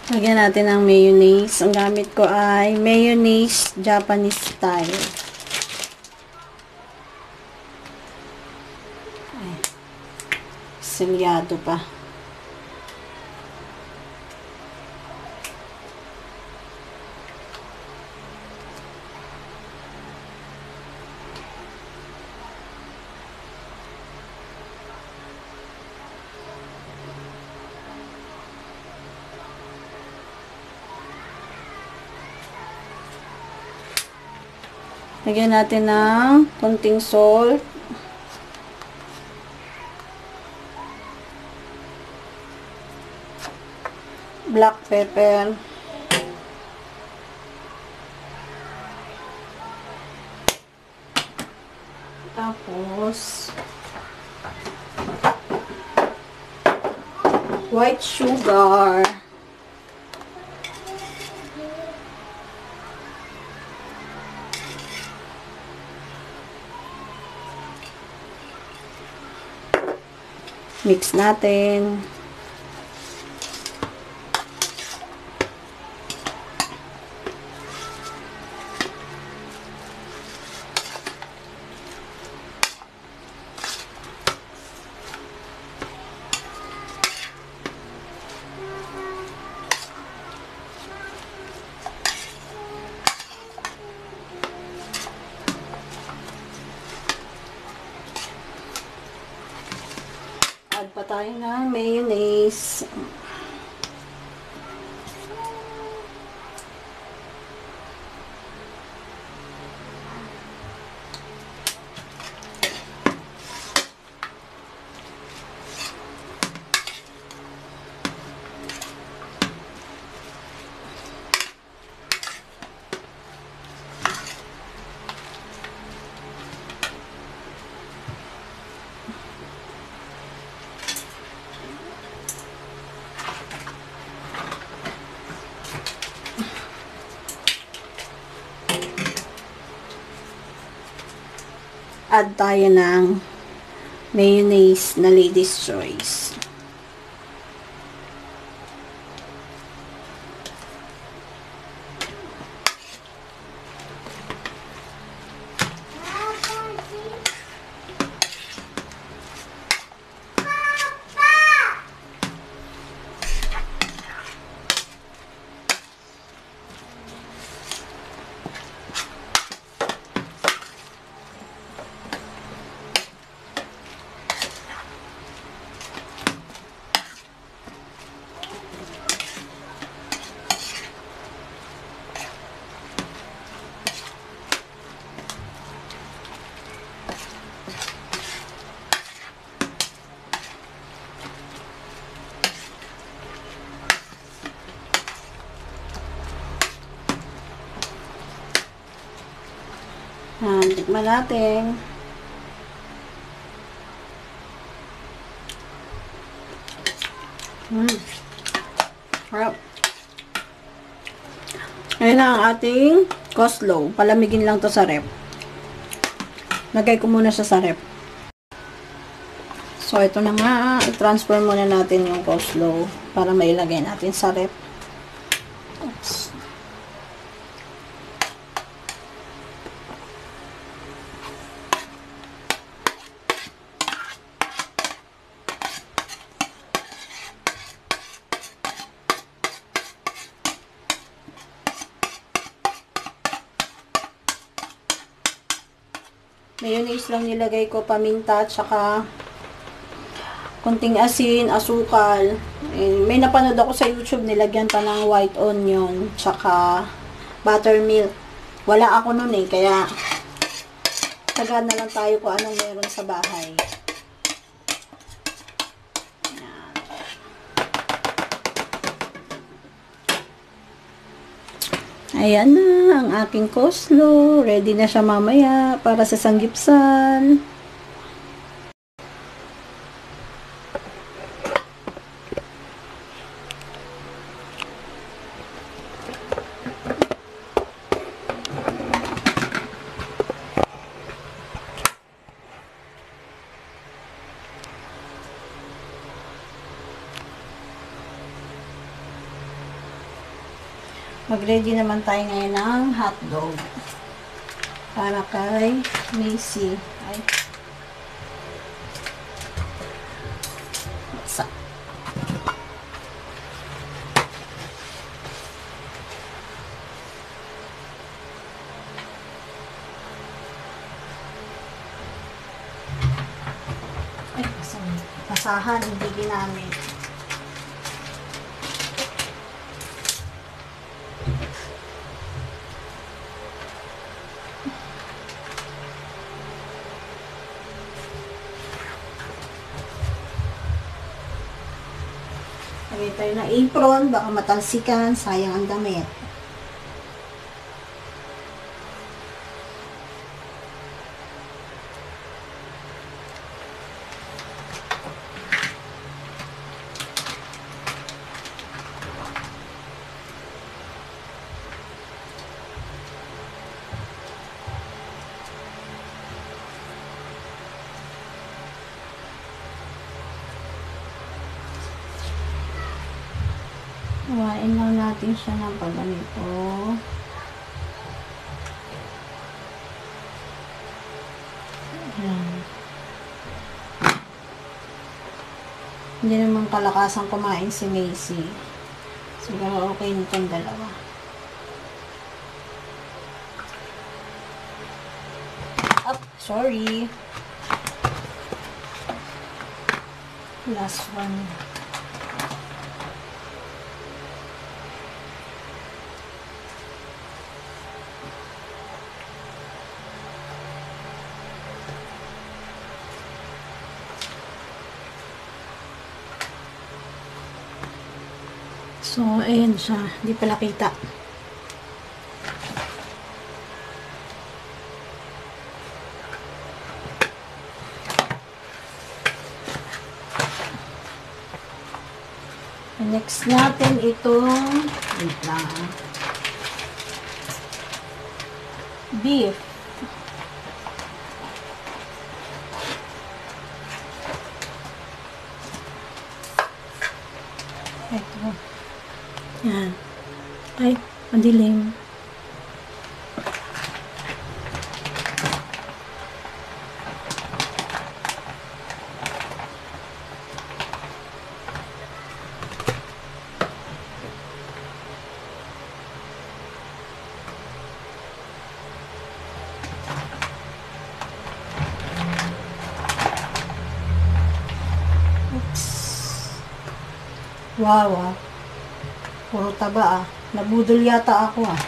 Lagyan natin ng mayonnaise. Ang gamit ko ay mayonnaise Japanese style. Ay, selyado pa. Lagyan natin ng konting salt. Black pepper. Tapos, white sugar. Mix natin. Add pa tayo ng mayonnaise. Add tayo ng mayonnaise na Lady's Choice. Tikman natin. Harap. Ayan na ang ating coleslaw. Palamigin lang to sa ref. Lagay ko muna siya sa ref. So, ito na nga. I-transfer muna natin yung coleslaw para mailagay natin sa ref. Oops. Mayonnaise lang nilagay ko, paminta, tsaka kunting asin, asukal. May napanood ako sa YouTube, nilagyan pa ng white onion, tsaka buttermilk. Wala ako nun kaya taga na lang tayo kung anong meron sa bahay. Ayan na ang aking coleslaw. Ready na siya mamaya para sa sanggipsal. Mag-ready naman tayo ngayon ng hotdog. Para kay Macy. Ay. Sa. Ay, basahan, hindi ginamit. Lagay tayo ng apron, baka matalsikan, sayang ang damit. Hawain lang natin siya ng pagganito. Ayan. Hindi naman kalakasan kumain si Macy. Siguro okay nitong dalawa. Up, sorry. Last one. So, ayan siya. Hindi pala kita. Next natin itong wait lang. Beef. Ito. Yan. Ay, madilim. Oops. Wow. Puro taba ah. Nabudol yata ako ah.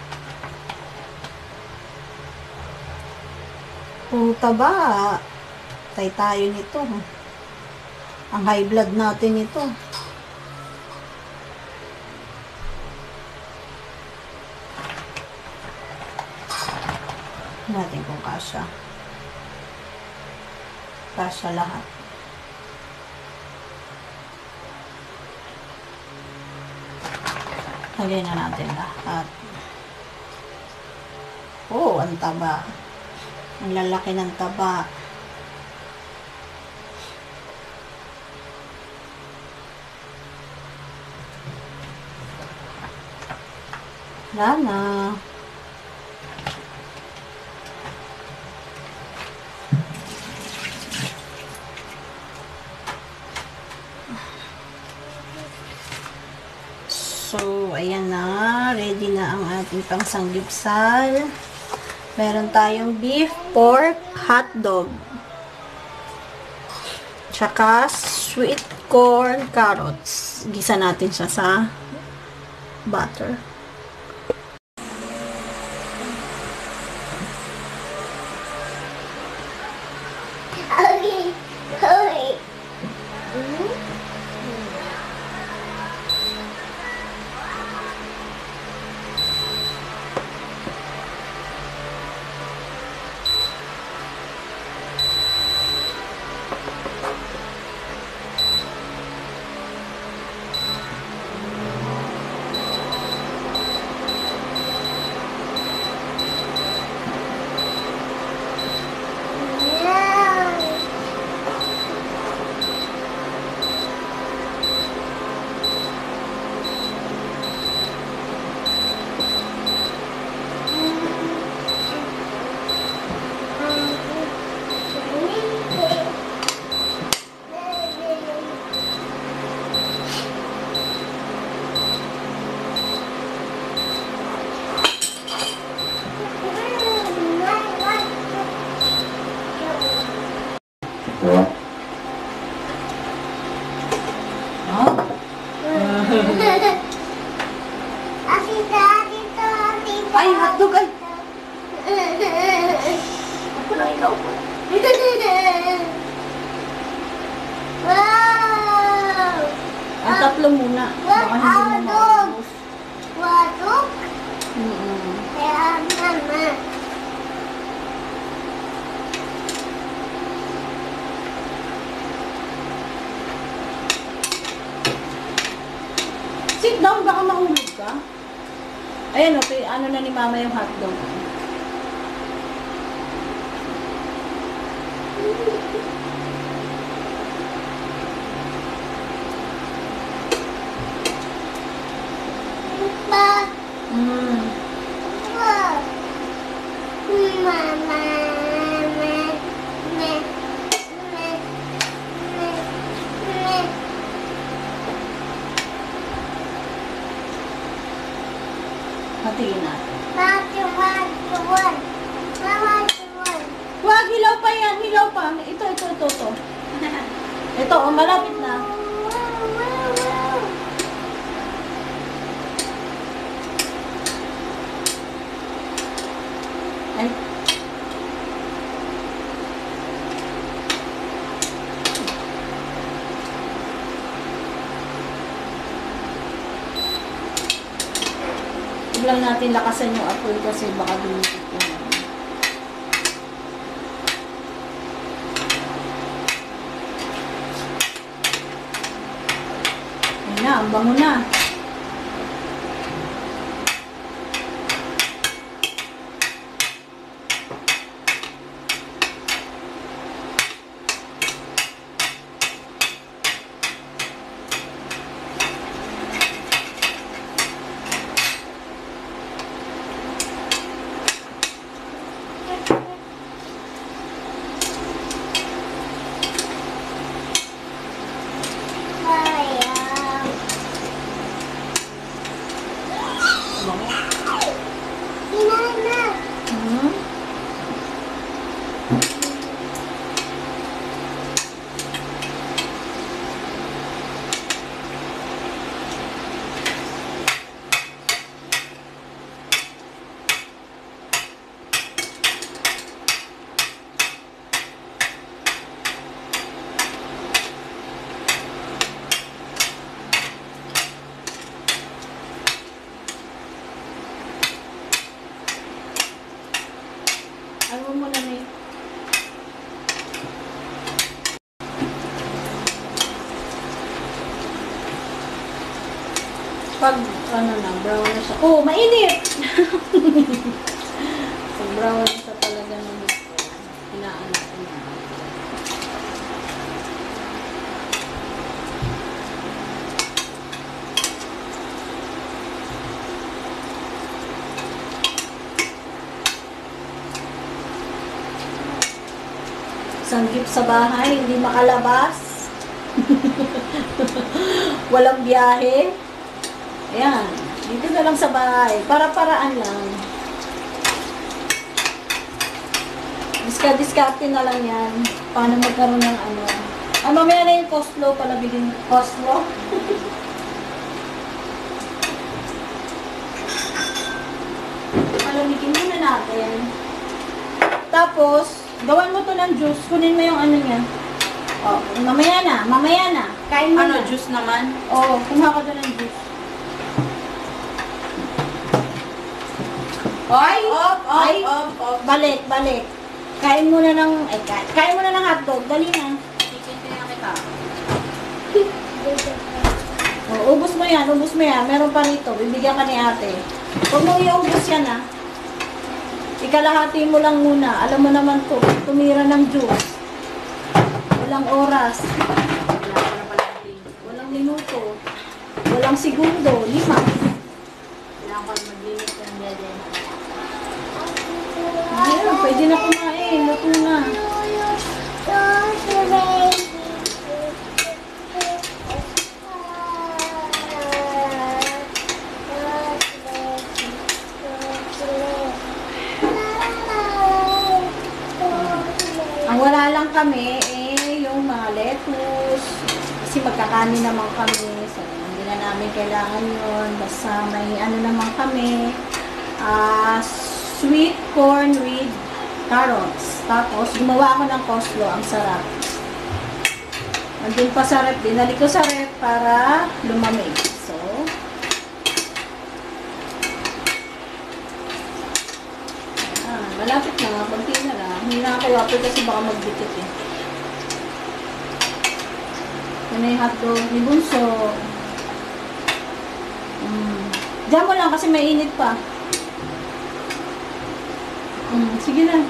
Puro taba. Tay tayo nito. Ang high blood natin ito. Natin kung kasya. Kasya lahat. Lagay na natin lahat. Oh, ang taba. Ang lalaki ng taba. Wala na. So, ayan na. Ready na ang ating pangsanggipsal. Meron tayong beef, pork, hotdog. Tsaka sweet corn, carrots. Gisa natin siya sa butter. Okay. Okay. Baka hindi mo maubos. Wadok. Mm-mm. Kaya mama. Sit down, baka mahulog ka. Ayan, okay, ano na ni mama yung hotdog. Pa. Mm. Pa. Mama. Me. Me. Me. Me. Me. Hatiin natin. Mama. Wag, hilaw pa yan, hilaw pa. Ito. Ito, oh, malapit na. Ay. Huwag lang natin lakasan yung apoy kasi baka dumikit yun. Ayun na, ang bango na. Hmm? Ano mo na may... Pag, ano na, brown na siya. Oh, mainit! Pag brown na siya talaga ng gusto. Hinaanak ko na. Sanggip sa bahay, hindi makalabas. Walang biyahe. Ayan, dito na lang sa bahay. Para-paraan lang. Diskarte na lang yan. Paano magkaroon ng ano. Ah, mamaya na yung coleslaw pala bilhin. Coleslaw? Palamigin muna natin. Tapos, gawan mo to ng juice. Kunin mo yung ano niya. Oh, mamaya na. Kain mo Ano, na. juice naman? Oo, kumuha ka doon ng juice. Oy! Ay! Off. Balik. Kain mo na ng, kain mo na ng hotdog. Dali na. Chicken kaya kita. Oh, ubos mo yan. Meron pa rito. Bibigyan ka ni ate. Huwag mo iubos yan, ah. Ikalahati mo lang muna. Alam mo naman to, tumira ng juice. Walang oras. Wala pa na pala din. Walang minuto. Walang segundo. 5. Kailangan ko mag-limit ng dede. Hindi, pwede na kumain. Luto na. Ang wala lang kami, yung mga lettuce. Kasi magkakanin naman kami. So, hindi na namin kailangan yun. Basta may ano naman kami. Sweet corn with carrots. Tapos, gumawa ako ng coleslaw. Ang sarap. Nandun pa sa rep. Dinali ko sa rep para lumamig. So, na kay Apple kasi baka magdikit eh. Yan na yung hotdog ni Bunso. Diyan mo lang kasi mainit pa. Sige na.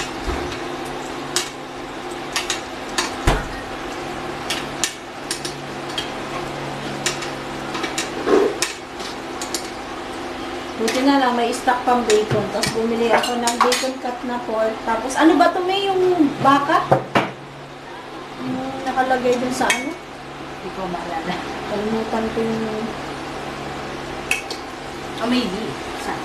Buti na lang, may stock pang bacon. Tapos bumili ako ng bacon cut na pork. Tapos ano ba ito, may yung baka? Yung nakalagay dun sa ano? Hindi ko maalala. Kalimutan ko yung... Oh, maybe. Saan?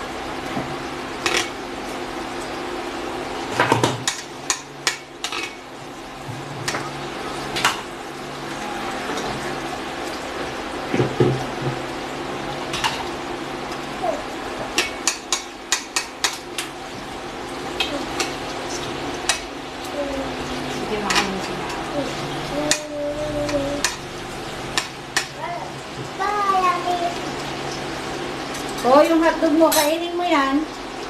Sige, makanin sila. Oh, yung hotdog mo, kainin mo yan.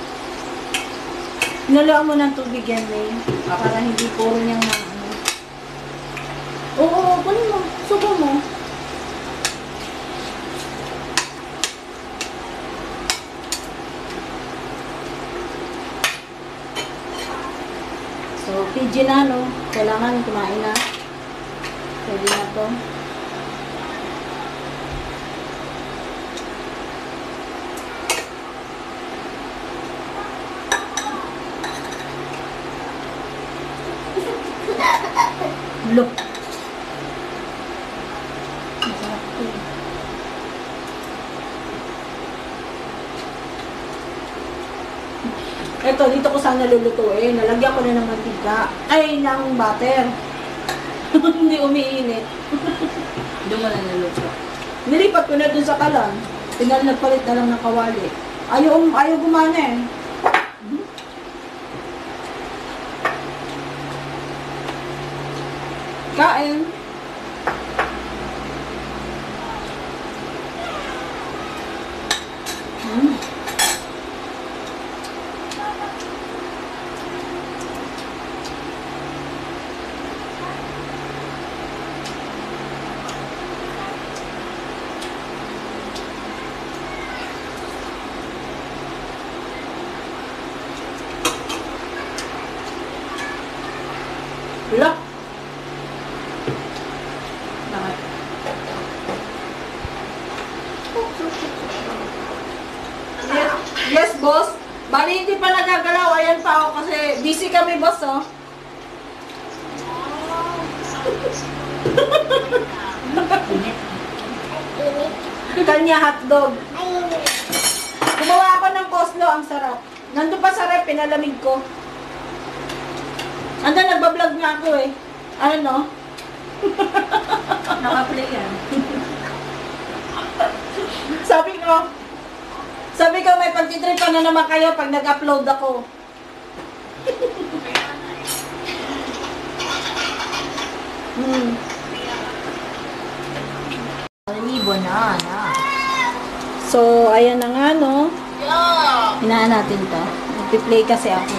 Naluan mo ng tubig yan, May. Para hindi puro niyang na ano. Oo, kunin mo. Subo mo. So, PG na, no? Kailangan kumain na. Pwede na to. Look. Masarap to. Eto, dito ko sana lulutuin. Nalagyan ko na ng mantika. Ay, ng butter. Hindi umiinit. Doon mo na naluto. Nilipat ko na dun sa kalan. Nagpalit na lang ng kawali. Ayaw gumana eh. Kain. Look. Bakit? Yes, boss. Bali, hindi pa nagagalaw. Ayan pa ako kasi busy kami, boss, oh. Init. Kanya hotdog. Ayun. Gumawa ako ng coleslaw. Ang sarap. Nandun pa sa rep, pinalamig ko. Ando, nagbablog nga ako eh. Ano? Naka-play yan. Sabi ko, may pagtitripan na naman kayo pag nag-upload ako. Libo na. So, ayan na nga, no? Hinaan natin to. Nag-play kasi ako.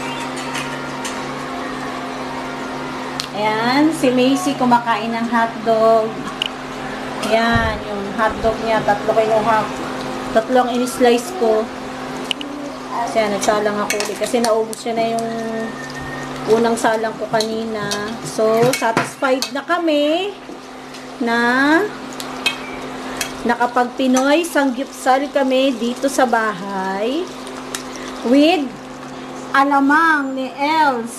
Ayan, si Macy kumakain ng hotdog. Ayan, yung hotdog niya, 3 kinuha. 3 ang in-slice ko. Kasi nagsalang ako ulit. Kasi naubos siya na yung unang salang ko kanina. So, satisfied na kami na nakapag-Pinoy sanggipsal kami dito sa bahay with alamang ni Els.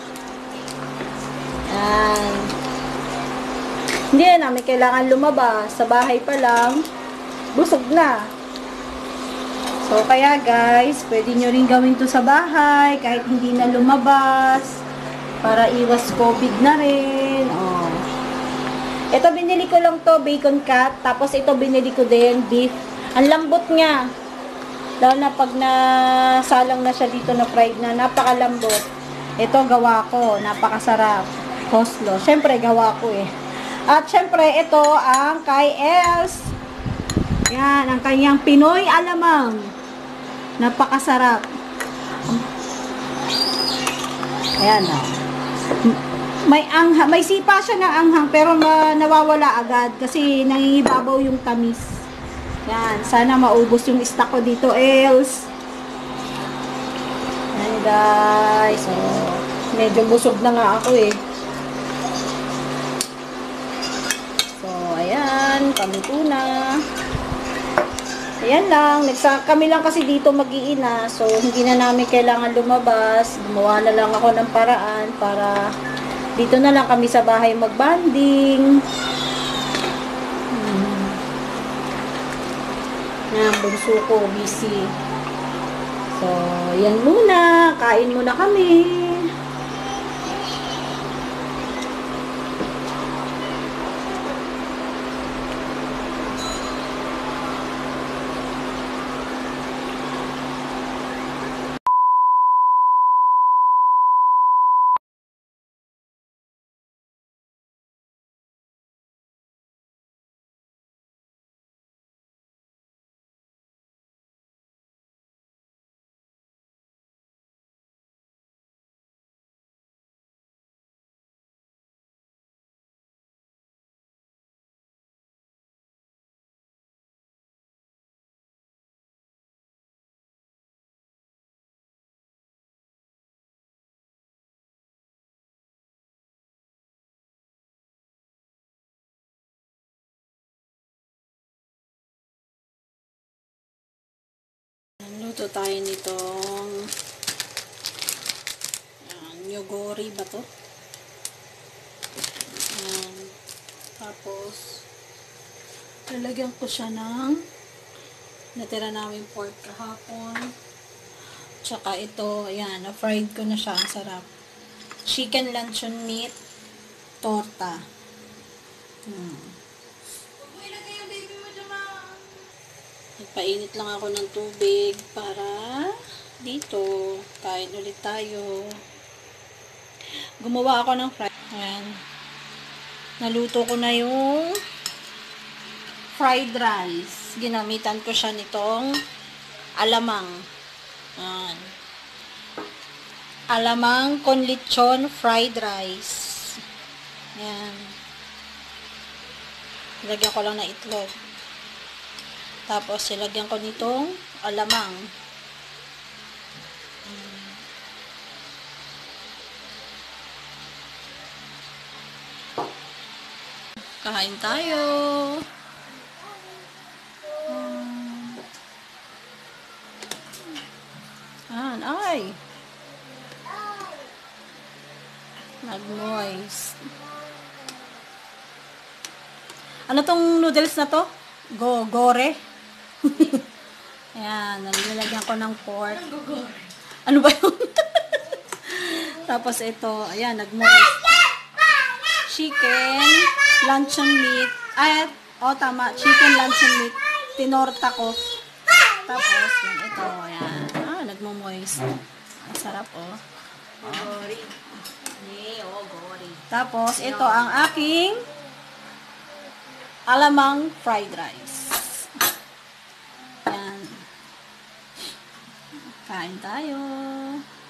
Ayan. Hindi na namin kailangan lumabas. Sa bahay pa lang, busog na. So, kaya guys, pwede nyo rin gawin to sa bahay, kahit hindi na lumabas, para iwas COVID na rin. Oh. Ito, binili ko lang to, bacon cut, tapos ito binili ko din, beef. Ang lambot nga. Lalo na pag nasalang na siya dito na fried na, napakalambot. Ito, gawa ko, napakasarap. Coleslaw. Siyempre, gawa ko eh. At siyempre, ito ang kay Els. Yan, ang kanyang Pinoy alamang. Napakasarap. Ayan o. May sipa siya ng anghang pero nawawala agad kasi nangingibabaw yung tamis. Yan, sana maubos yung stock ko dito, else. Yan guys, so medyo busog na nga ako eh. So, ayan, paluto na. Ayan lang, kami lang kasi dito mag-iina, so hindi na namin kailangan lumabas. Gumawa na lang ako ng paraan para dito na lang kami sa bahay magbanding. Yan, bunso ko, busy. So, yan muna, kain muna kami. Luto tayo nitong nyogori ba to? Tapos lalagyan ko siya ng natira namin pork kahapon. Tsaka ito, ayan, na-fried ko na siya. Ang sarap. Chicken luncheon meat torta. Nagpainit lang ako ng tubig para dito. Kain ulit tayo. Gumawa ako ng fried. Ayan. Naluto ko na yung fried rice. Ginamitan ko siya nitong alamang. Ayan. Alamang con lechon fried rice. Ayan. Lagyan ko lang na itlog. Tapos, ilagyan ko nitong alamang. Kain tayo. Ay. Nag-moist. Ano tong noodles na to? Gore. Ayan, nilagyan ko ng pork. Ano ba yun? Tapos ito, ayan, nag-moist. Chicken, luncheon meat. Ay, tama. Chicken, luncheon meat. Tinorta ko. Tapos, yun, ito, ayan. Nagmo-moist. Ang sarap, Gori. Gori. Tapos, ito ang aking alamang fried rice. Ayan. Kain tayo.